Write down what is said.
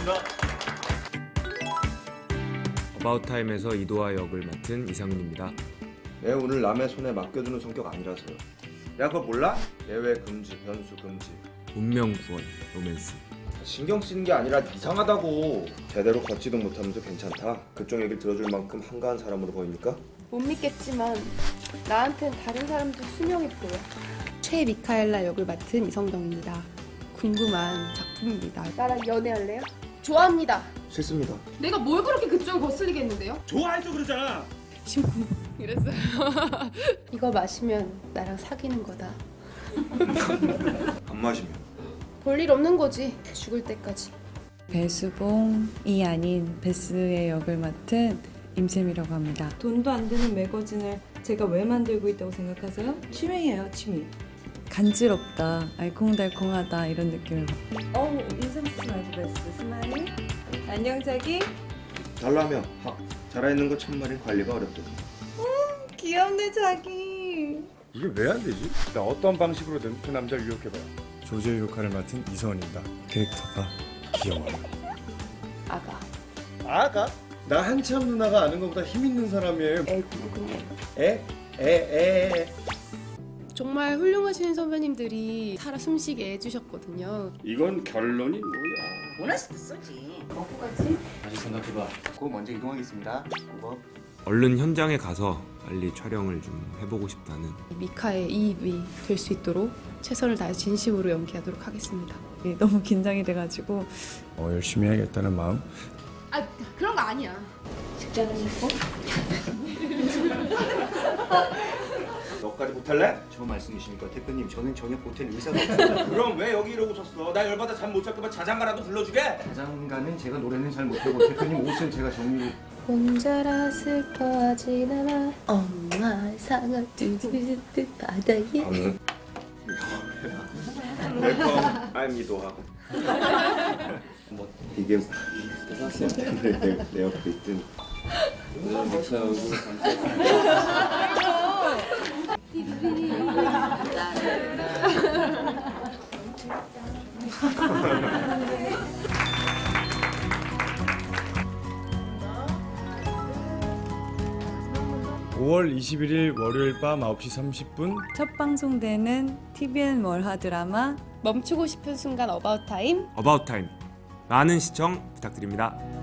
고맙습니다. 어바웃타임에서 이도하 역을 맡은 이상훈입니다. 내 오늘 남의 손에 맡겨두는 성격 아니라서요. 야 그거 몰라? 예외 금지, 변수 금지. 운명 구원, 로맨스. 신경 쓰는 게 아니라 이상하다고. 제대로 걷지도 못하면서 괜찮다. 그쪽 얘기를 들어줄 만큼 한가한 사람으로 보입니까? 못 믿겠지만 나한텐 다른 사람도 수명이 보여. 최미카엘라 역을 맡은 이성경입니다. 궁금한 작품입니다. 나랑 연애할래요? 좋아합니다. 싫습니다. 내가 뭘 그렇게 그쪽을 거슬리겠는데요? 좋아해서 그러잖아. 심쿵 이랬어요. 이거 마시면 나랑 사귀는 거다. 안 마시면? 볼 일 없는 거지. 죽을 때까지. 배수봉이 아닌 베스의 역을 맡은 임쌤이라고 합니다. 돈도 안 되는 매거진을 제가 왜 만들고 있다고 생각하세요? 취미예요, 취미. 간지럽다, 알콩달콩하다 이런 느낌을 어우, 인상 쓰지 말고 베스. 스마일. 안녕, 자기. 달라며. 살아있는 거 참말이 관리가 어렵거든. 귀엽네, 자기. 이게 왜 안 되지? 나 어떤 방식으로든 그 남자를 유혹해봐요. 조제의 역할을 맡은 이서원입니다. 캐릭터가 귀여워요. 아가. 아가? 나 한참 누나가 아는 것보다 힘 있는 사람이에요. 누군데? 에? 정말 훌륭하신 선배님들이 살아 숨쉬게 해주셨거든요. 이건 결론이 뭐야? 원하실 때 쓰지. 먹고 가지? 다시 생각해봐. 그거 먼저 이동하겠습니다. 그거. 얼른 현장에 가서 빨리 촬영을 좀 해보고 싶다는 미카의 이입이 될 수 있도록 최선을 다해 진심으로 연기하도록 하겠습니다. 너무 긴장이 돼가지고 열심히 해야겠다는 마음. 아 그런 거 아니야. 직장은 있고? 너까지 못할래? 저 말씀이십니까, 대표님? 저는 저녁 호텔 의사가 없어요. 그럼 왜 여기 이러고 섰어? 나 열받아 잠 못 잘 거면 자장가라도 불러주게. 자장가는 제가 노래는 잘 못하고 대표님 옷은 제가 정리를. 혼자라 슬퍼하지나 마. 엄마 상어 뚜뚜뚜 바다에. 웰컴, I'm 이도하. 이게 내 옆에 있던 (5월 21일) 월요일 밤 9시 30분 첫 방송되는 TVN 월화 드라마 멈추고 싶은 순간 어바웃 타임. 어바웃타임 많은 시청 부탁드립니다.